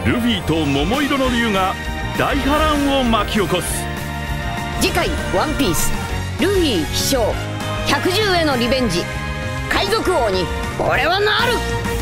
ルフィと桃色の竜が大波乱を巻き起こす。 次回「ワンピースルフィ飛翔110へのリベンジ、海賊王に俺はなる。